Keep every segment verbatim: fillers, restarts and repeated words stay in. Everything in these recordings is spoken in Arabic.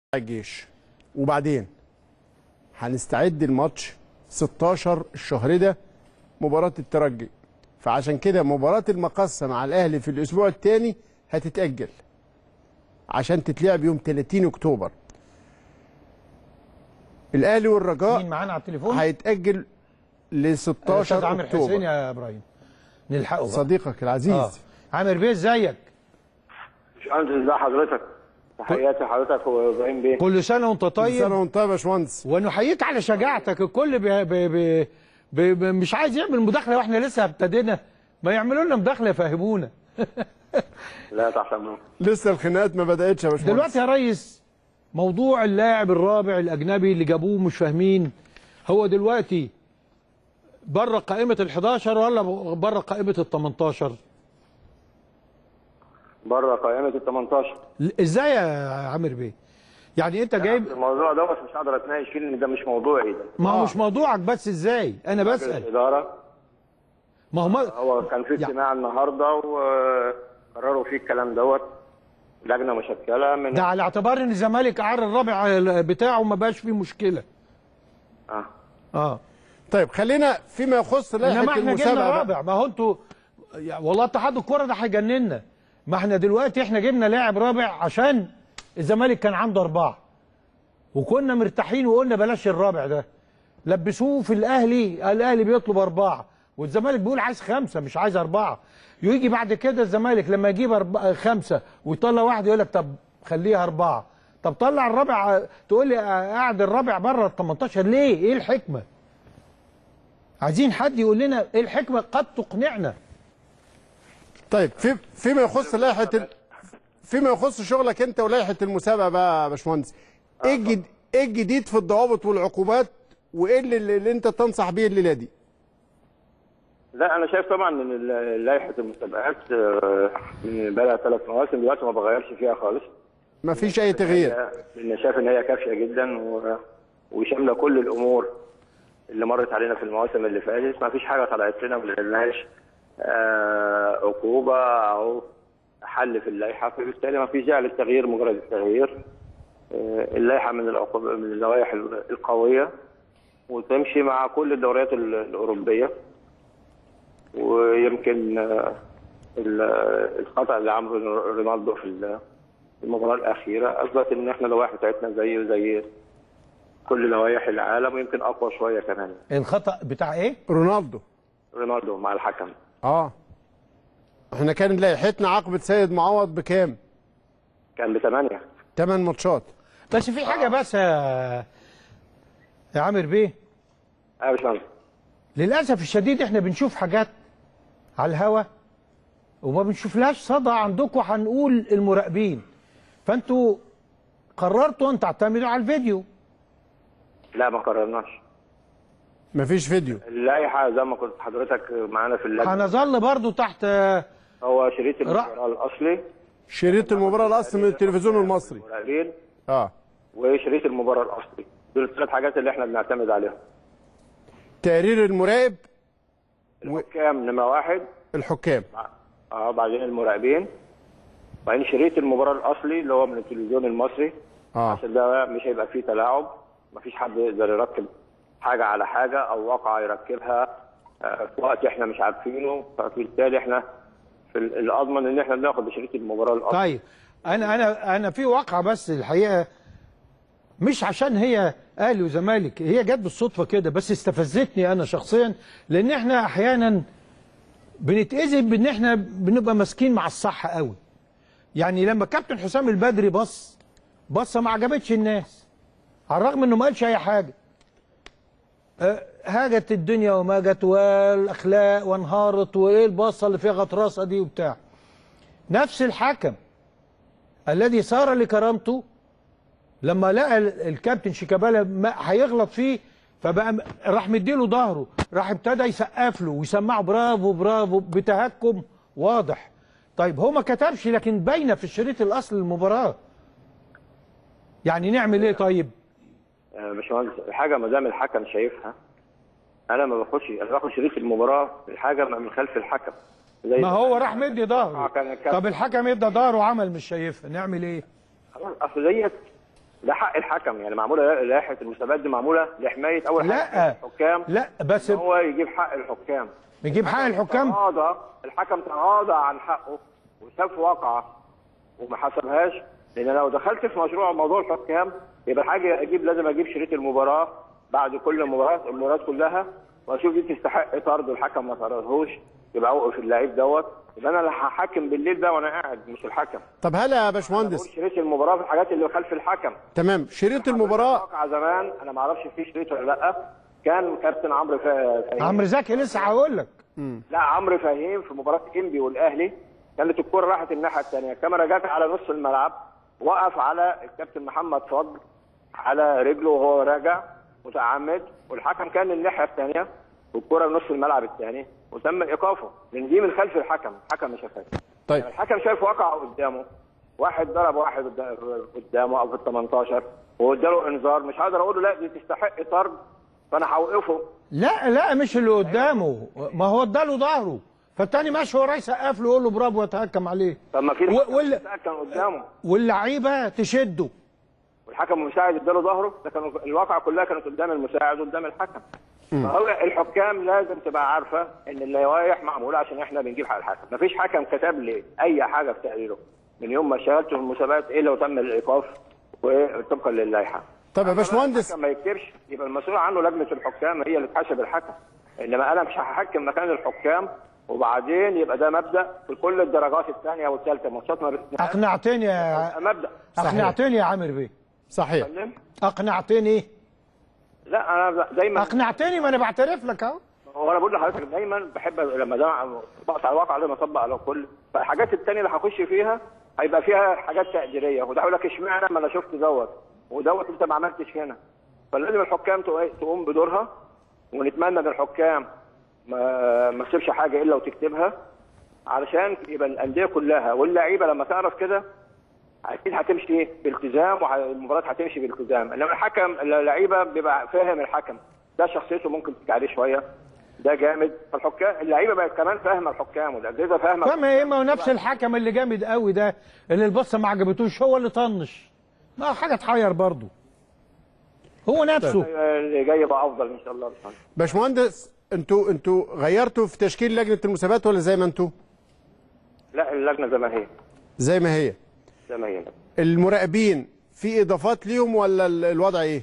الجيش. وبعدين هنستعد الماتش ستاشر الشهر ده مباراة الترجي، فعشان كده مباراة المقصة مع الاهلي في الاسبوع الثاني هتتأجل عشان تتلعب يوم تلاتين اكتوبر. الاهلي والرجاء مين معانا على التليفون؟ هيتأجل ل ستاشر اكتوبر. عامر حسين يا ابراهيم نلحقه صديقك العزيز. آه. عامر بيه ازيك؟ باشمهندس ازي حضرتك؟ تحياتي لحضرتك وابراهيم بيه. كل سنه وانت طيب. كل سنه وانت طيب يا باشمهندس. ونحييك على شجاعتك. الكل بي بي بي بي بي مش عايز يعمل مداخله واحنا لسه ابتدينا، ما يعملوا لنا مداخله يفهمونا. لا تحت امرك. لسه الخناقات ما بداتش يا باشمهندس. دلوقتي يا ريس موضوع اللاعب الرابع الاجنبي اللي جابوه مش فاهمين، هو دلوقتي بره قائمه ال حداشر ولا بره قائمه ال تمنتاشر؟ بره قائمه ال تمنتاشر. ازاي يا عامر بيه؟ يعني انت جايب الموضوع دوت مش هقدر اتناقش فيه لان ده مش موضوعي ده. ما هو آه. مش موضوعك، بس ازاي؟ انا بسال. الاداره ما هو ما... هو كان في اجتماع النهارده وقرروا فيه الكلام دوت، لجنه مشكله من ده على اعتبار ان الزمالك عار الرابع بتاعه ما بقاش فيه مشكله. اه اه طيب خلينا فيما يخص لائحه انما احنا جبنا المسابقه. رابع، ما هو انتوا والله اتحاد الكوره ده هيجننا. ما احنا دلوقتي احنا جبنا لاعب رابع عشان الزمالك كان عنده اربعه وكنا مرتاحين وقلنا بلاش الرابع ده، لبسوه في الاهلي، الاهلي بيطلب اربعه والزمالك بيقول عايز خمسه مش عايز اربعه. يجي بعد كده الزمالك لما يجيب أربعة خمسه ويطلع واحد يقول لك طب خليها اربعه، طب طلع الرابع تقول لي قاعد الرابع بره ال تمنتاشر ليه؟ ايه الحكمه؟ عايزين حد يقول لنا ايه الحكمه قد تقنعنا. طيب في فيما يخص لائحه ال... فيما يخص شغلك انت ولائحه المسابقه بقى يا باشمهندس، ايه الجد... ايه الجديد في الضوابط والعقوبات وايه اللي, اللي انت تنصح بيه الليله دي؟ لا انا شايف طبعا ان لائحه المسابقات بقى لها ثلاث مواسم دلوقتي ما بغيرش فيها خالص. ما فيش اي تغيير. لان شايف ان هي كافيه جدا و... وشامله كل الامور اللي مرت علينا في المواسم اللي فاتت، ما فيش حاجه طلعت لنا ما لقيناش عقوبه او حل في اللائحه، فبالتالي ما فيش داعي للتغيير مجرد التغيير. اللائحه من العقوبات من اللوائح القويه وتمشي مع كل الدوريات الاوروبيه. ويمكن الخطا اللي عمله رونالدو في المباراه الاخيره اثبت ان احنا اللوائح بتاعتنا زي زي كل لوائح العالم ويمكن اقوى شويه كمان. الخطا بتاع ايه؟ رونالدو. رونالدو مع الحكم. اه احنا كان لائحتنا عقبة سيد معوض بكام؟ كان بثمانية. ثمان ماتشات. بس في حاجه بس يا يا عامر بيه. ايوه يا باشمهندس. للاسف الشديد احنا بنشوف حاجات على الهوا وما بنشوفلهاش صدى عندكم، هنقول المراقبين. فانتوا قررتوا ان تعتمدوا على الفيديو. لا ما قررناش. مفيش فيديو. اللائحه زي ما كنت حضرتك معانا في اللجنه هنظل برضو تحت. هو شريط المباراه الاصلي. شريط المباراه الاصلي من التلفزيون المصري. المراقبين. اه. وشريط المباراه الاصلي. دول الثلاث حاجات اللي احنا بنعتمد عليهم. تقرير المراقب. الحكام نمره واحد. الحكام. اه بعدين المراقبين. بعدين شريط المباراه الاصلي اللي هو من التلفزيون المصري. اه. عشان ده مش هيبقى فيه تلاعب، مفيش حد يقدر يركب حاجه على حاجه او واقعه يركبها في وقت احنا مش عارفينه، فبالتالي احنا في الاضمن ان احنا بناخد بشريط المباراه الاصلي. طيب انا انا انا في واقعه بس الحقيقه مش عشان هي اهلي وزمالك، هي جت بالصدفه كده بس استفزتني انا شخصيا، لان احنا احيانا بنتأذي بان احنا بنبقى ماسكين مع الصح قوي. يعني لما كابتن حسام البدري بص بصه ما عجبتش الناس على الرغم انه ما قالش اي حاجه. أه هاجت الدنيا وما جت والاخلاق وانهارت وايه البصه اللي فيها غطرسه دي وبتاع. نفس الحكم الذي صار لكرامته لما لقى الكابتن شيكابالا هيغلط فيه فبقى راح مديله ظهره، راح ابتدى يسقف له ويسمعه برافو برافو بتهكم واضح. طيب هو ما كتبش لكن باينه في الشريط الاصلي للمباراه. يعني نعمل ايه طيب؟ يا باشمهندس الحاجه ما دام الحكم شايفها انا ما باخدش، انا باخد شريط المباراه الحاجه من خلف الحكم. زي ما هو راح مدي ظهره. طب الحكم ادى ظهره وعمل مش شايفها، نعمل ايه؟ خلاص اصل ديت ده حق الحكم، يعني معموله لائحه المسابقات دي معموله لحمايه اول حاجه لا الحكام. لا بس هو يجيب حق الحكام، يجيب حق الحكام. تغاضى الحكم تغاضى عن حقه وساب في واقعه وما حسبهاش. لان لو دخلت في مشروع موضوع الحكام يبقى حاجه اجيب لازم اجيب شريط المباراه بعد كل مباراه المباريات كلها واشوف دي تستحق طرد والحكم ما طردهوش يبقى اوقف اللعيب دوت، يبقى انا اللي هحكم بالليل ده وانا قاعد مش الحكم. طب هلا يا باشمهندس شريط المباراه في الحاجات اللي خلف الحكم. تمام، شريط المباراه واقع زمان انا ما اعرفش فيه شريط ولا لا، كان كابتن عمرو فهيم. عمرو زكي لسه هقول لك. لا عمرو فهيم في مباراه انبي والاهلي كانت الكره راحت الناحيه الثانيه، الكاميرا جت على نص الملعب، وقف على الكابتن محمد فضل على رجله وهو راجع متعمد، والحكم كان الناحيه الثانيه والكره نص الملعب الثاني وتم ايقافه لان دي من خلف الحكم، الحكم مش شايف. طيب الحكم شايف واقع قدامه، واحد ضرب واحد قدامه او في ال تمنتاشر واداله انذار، مش هقدر اقول له لا دي تستحق طرد فانا هوقفه. لا لا مش اللي قدامه، ما هو اداله ظهره فالتاني ماشي وراه يسقف له يقول له برافو ويتهكم عليه. طب ما في و- وال... كان قدامه واللعيبه تشده والحكم المساعد اداله ظهره، ده كانوا الواقعه كلها كانت قدام المساعد وقدام الحكم. فهو الحكام لازم تبقى عارفه ان اللوائح معموله عشان احنا بنجيب حق الحكم، مفيش حكم كتب لي اي حاجه في تقريره من يوم ما اشتغلت في المسابقات الا وتم الايقاف وطبقا للائحه. طب يا باشمهندس الحكم ما يكتبش يبقى المسؤول عنه لجنه الحكام هي اللي تحاسب الحكم، انما انا مش هحكم مكان الحكام وبعدين يبقى ده مبدا في كل الدرجات الثانيه والثالثه ماتشات ما بتنهاش. اقنعتني يا مبدا اقنعتني يا عامر بيه. صحيح اقنعتني. لا انا دايما اقنعتني، ما انا بعترف لك اهو. هو انا بقول لحضرتك دايما بحب لما ده بقطع على الواقع لازم اطبق على الكل، فالحاجات الثانيه اللي هخش فيها هيبقى فيها حاجات تقديريه وده هقول لك اشمعنى ما انا شفت دوت ودوت انت ما عملتش هنا. فلازم الحكام تقوم بدورها ونتمنى ان الحكام ما ما تسيبش حاجه الا وتكتبها علشان يبقى الانديه كلها واللعيبه لما تعرف كده اكيد هتمشي بالتزام والمباراه هتمشي بالتزام. انما الحكم اللعيبه بيبقى فاهم الحكم ده شخصيته ممكن تيجي عليه شويه ده جامد، فالحكام اللعيبه بقت كمان فاهمه الحكام والاجهزه فاهمه فاهمه ايه؟ ما هو نفس الحكم اللي جامد قوي ده اللي البصه ما عجبتوش هو اللي طنش، ما هو حاجه تحير برضه هو نفسه. اللي جاي بقى افضل ان شاء الله. باشمهندس انتوا انتوا غيرتوا في تشكيل لجنه المسابقات ولا زي ما انتوا؟ لا اللجنه زي ما هي زي ما هي زي ما هي. المراقبين في اضافات ليهم ولا ال- الوضع ايه؟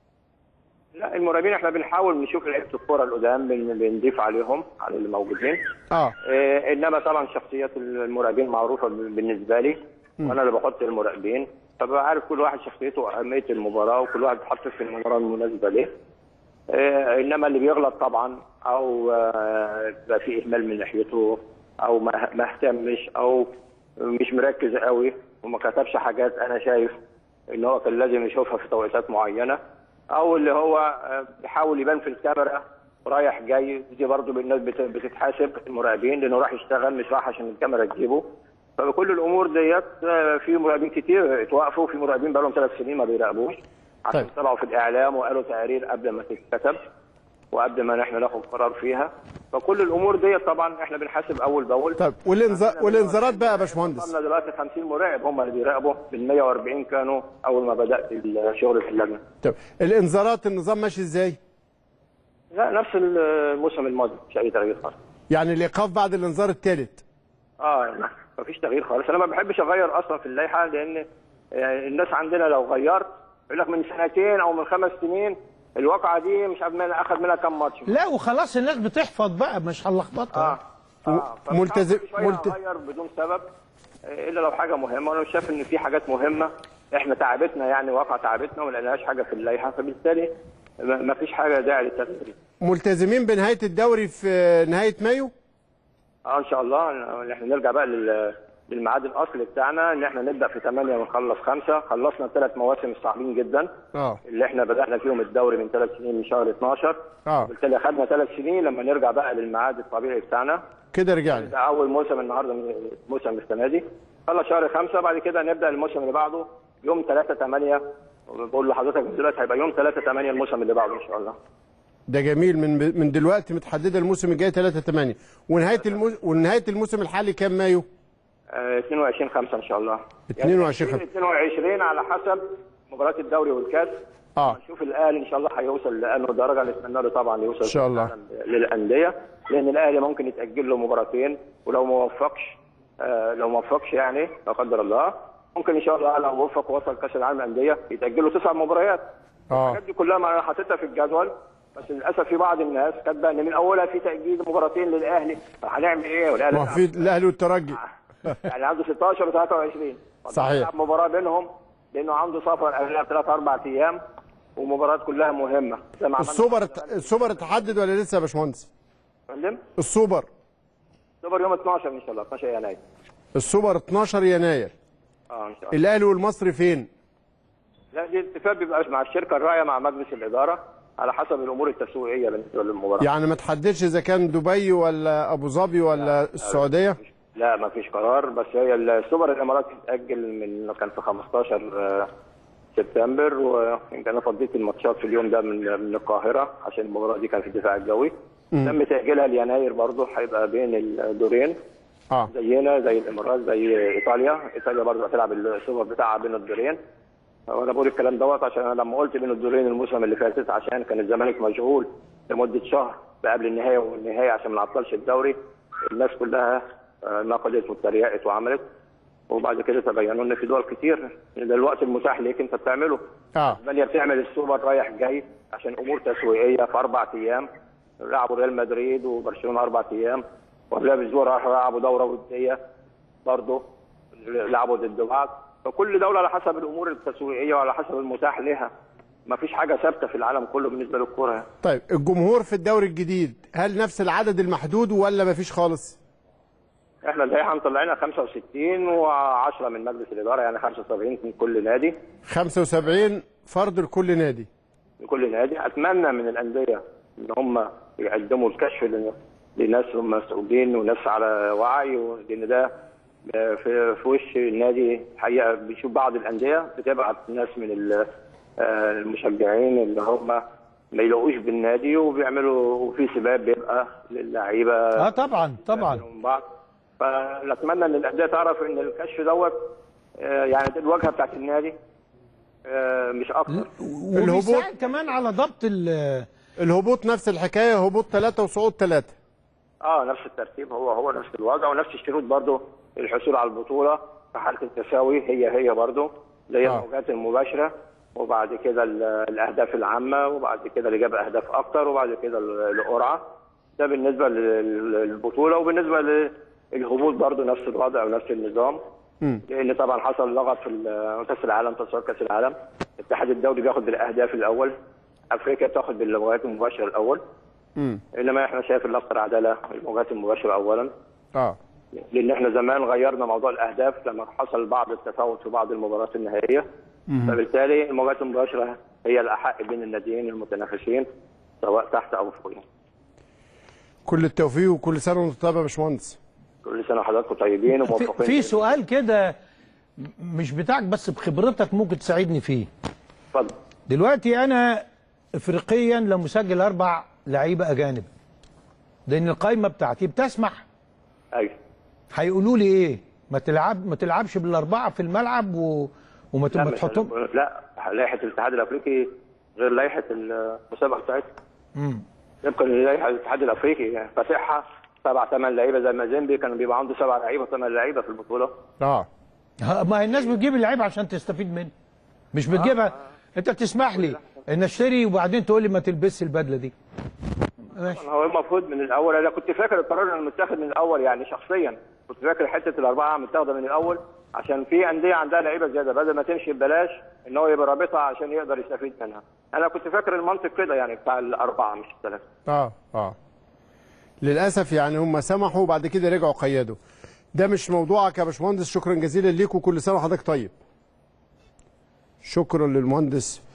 لا المراقبين احنا بنحاول نشوف لعيبه الكوره القدام بن- بنضيف عليهم على اللي موجودين. اه إيه انما طبعا شخصيات المراقبين معروفه بالنسبه لي وانا اللي بحط المراقبين، فبقى عارف كل واحد شخصيته واهميه المباراه وكل واحد بيتحط في المباراه المناسبه ليه. إيه انما اللي بيغلط طبعا او آه، بقى في اهمال من ناحيته او ما ما اهتمش او مش مركز قوي وما كتبش حاجات انا شايف ان هو كان لازم يشوفها في توقيتات معينه، او اللي هو آه، بيحاول يبان في الكاميرا رايح جاي، دي برضه الناس بت- بتتحاسب المراقبين لانه راح يشتغل مش راح عشان الكاميرا تجيبه. فبكل الامور ديت آه، في مراقبين كتير اتوقفوا، في مراقبين بقى لهم ثلاث سنين ما بيراقبوش عشان طيب. طلعوا في الاعلام وقالوا تقارير قبل ما تتكتب وقبل ما احنا ناخد قرار فيها. فكل الامور ديت طبعا احنا بنحاسب اول باول. طيب والانذار والانذارات بقى يا باشمهندس؟ وصلنا دلوقتي خمسين مراقب هم اللي بيراقبوا، بال مية وأربعين كانوا اول ما بدات الشغل في اللجنه. طب الانذارات النظام ماشي ازاي؟ لا نفس الموسم الماضي مش اي تغيير خالص. يعني الايقاف بعد الانذار الثالث؟ اه يعني مفيش تغيير خالص، انا ما بحبش اغير اصلا في اللائحه لان يعني الناس عندنا لو غيرت يقول لك من سنتين او من خمس سنين الواقعه دي مش عارف منها اخذ منها كام ماتش. لا وخلاص الناس بتحفظ بقى مش هنلخبطها. اه اه ملتزم ملتزم اغير بدون سبب الا لو حاجه مهمه، وانا شايف ان في حاجات مهمه احنا تعبتنا يعني واقع تعبتنا وما لقيناش حاجه في اللائحه، فبالتالي ما فيش حاجه داعي للتغيير. ملتزمين بنهايه الدوري في نهايه مايو؟ اه ان شاء الله ان احنا نرجع بقى لل للميعاد الاصلي بتاعنا ان احنا نبدا في ثمانية ونخلص خمسة. خلصنا الثلاث مواسم الصعبين جدا اه اللي احنا بدانا فيهم الدوري من ثلاث سنين من شهر اتناشر. اه بالتالي اخذنا ثلاث سنين لما نرجع بقى للميعاد الطبيعي بتاعنا. كده رجعنا. ده اول موسم النهارده موسم السنه دي خلص شهر خمسة، بعد كده نبدا الموسم اللي بعده يوم ثلاثة ثمانية. بقول لحضرتك دلوقتي هيبقى يوم ثلاثة ثمانية الموسم اللي بعده ان شاء الله. ده جميل، من من دلوقتي متحدده الموسم الجاي ثلاثة ثمانية ونهايه الموسم ونهايه الموسم الحالي كام مايو؟ آه اثنين وعشرين خمسة ان شاء الله. اثنين وعشرين يعني اثنين وعشرين على حسب مباراه الدوري والكاس اه نشوف الاهلي ان شاء الله هيوصل لانه درجه نتمنى له طبعا يوصل ان شاء الله للانديه، لان الاهلي ممكن يتاجل له مباراتين، ولو ما وفقش آه لو ما وفقش يعني لا قدر الله ممكن ان شاء الله لو وفق ووصل كاس العالم للانديه يتاجل له تسع مباريات. اه الحاجات دي كلها ما انا حاططها في الجدول، بس للاسف في بعض الناس كاتبه ان من اولها في تاجيل مباراتين للاهلي، فهنعمل ايه؟ ما في الاهلي والترجي يعني عنده ستاشر وثلاثة وعشرين صحيح مباراه بينهم لانه عنده سفر قبلها بثلاث اربع ايام ومباريات كلها مهمه. السوبر السوبر اتحدد ولا لسه يا باشمهندس؟ فندم؟ السوبر السوبر يوم اتناشر ان شاء الله، اتناشر يناير. السوبر اتناشر يناير. اه ان شاء الله. الاهلي والمصري فين؟ لا دي اتفاق بيبقى مع الشركه الراعيه مع مجلس الاداره على حسب الامور التسويقيه بالنسبه للمباراه. يعني ما تحددش اذا كان دبي ولا ابو ظبي ولا لا السعوديه؟ لا ما فيش قرار، بس هي السوبر الاماراتي اتاجل من كان في خمستاشر سبتمبر، ويمكن انا فضيت الماتشات في اليوم ده من من القاهره عشان المباراه دي كان في الدفاع الجوي. تم تاجيلها ليناير برضه، هيبقى بين الدورين اه زينا زي الامارات زي ايطاليا، ايطاليا برضه هتلعب السوبر بتاعها بين الدورين. وانا بقول الكلام دوت عشان انا لما قلت بين الدورين الموسم اللي فاتت عشان كان الزمالك مشغول لمده شهر قبل النهايه والنهايه عشان ما نعطلش الدوري، الناس كلها نقدت واتريقت وعملت، وبعد كده تبينوا ان في دول كتير ده الوقت المتاح ليك انت بتعمله. اه اسبانيا بتعمل السوبر رايح جاي عشان امور تسويقيه في اربع ايام، لعبوا ريال مدريد وبرشلونه اربع ايام، وقبلها باسبوع راحوا لعبوا دوره وديه برضه لعبوا ضد بعض، فكل دوله على حسب الامور التسويقيه وعلى حسب المتاح لها. ما فيش حاجه ثابته في العالم كله بالنسبه للكوره. طيب الجمهور في الدوري الجديد هل نفس العدد المحدود ولا ما فيش خالص؟ احنا اللائحه مطلعينها خمسة وستين وعشرة من مجلس الاداره، يعني خمسة وسبعين من كل نادي. خمسة وسبعين فرد لكل نادي. لكل نادي. اتمنى من الانديه ان هم يقدموا الكشف لناس مسؤولين وناس على وعي، لان ده في في وش النادي الحقيقه. بيشوف بعض الانديه بتبعت ناس من المشجعين اللي هم ما يلاقوش بالنادي وبيعملوا في سباب بيبقى للعيبه. اه طبعا طبعا. فنتمنى ان الانديه تعرف ان الكشف دوت يعني دي الواجهه بتاعت النادي مش اكتر. وبيساعد كمان على ضبط الهبوط. نفس الحكايه، هبوط ثلاثه وصعود ثلاثه. اه نفس الترتيب، هو هو نفس الوضع ونفس الشروط برضه. الحصول على البطوله في حاله التساوي هي هي برضه زي آه. الموجات المباشره، وبعد كده الاهداف العامه، وبعد كده اللي جاب اهداف اكتر، وبعد كده القرعه. ده بالنسبه للبطوله، وبالنسبه للهبوط برضه نفس الوضع ونفس النظام. م. لان طبعا حصل لغط في كاس العالم، تصفيات كاس العالم. الاتحاد الدولي بياخد بالاهداف الاول، افريقيا بتاخد بالمواجهات المباشره الاول. م. انما احنا شايف الاكثر عداله المواجهات المباشره اولا. اه لان احنا زمان غيرنا موضوع الاهداف لما حصل بعض التفاوت في بعض المباريات النهائيه. م. فبالتالي المواجهات المباشره هي الاحق بين الناديين المتنافسين سواء تحت او فوق. كل التوفيق وكل سنه وانتم طيب يا باشمهندس. كل سنه وحضراتكم طيبين وموفقين. في سؤال كده مش بتاعك بس بخبرتك ممكن تساعدني فيه. اتفضل. دلوقتي انا افريقيا لو مسجل اربع لعيبه اجانب، لان القايمه بتاعتي بتسمح. ايوه. هيقولوا لي ايه؟ ما تلعب ما تلعبش بالاربعه في الملعب و... وما تحطهم. لا لائحه الاتحاد الافريقي غير لائحه المسابقه بتاعتها. امم يبقى لائحه الاتحاد الافريقي فاتحها سبع ثمان لعيبه زي مازيمبي كان بيبقى عنده سبع لعيبه ثمان لعيبه في البطوله. اه ما الناس بتجيب اللعيبه عشان تستفيد منه، مش بتجيبها. آه. انت تسمح لي ان اشتري وبعدين تقول لي ما تلبسش البدله دي. ماشي. هو المفروض من الاول، انا كنت فاكر القرار انه متاخد من الاول، يعني شخصيا كنت فاكر حته الاربعه متاخده من الاول عشان في انديه عندها لعيبه زياده بدل ما تمشي ببلاش ان هو يبقى رابطها عشان يقدر يستفيد منها. انا كنت فاكر المنطق كده يعني بتاع الاربعه مش الثلاثه. اه اه للاسف يعني هم سمحوا وبعد كده رجعوا قيدوا. ده مش موضوعك يا باشمهندس. شكرا جزيلا ليك وكل سنه وحضرتك طيب. شكرا للمهندس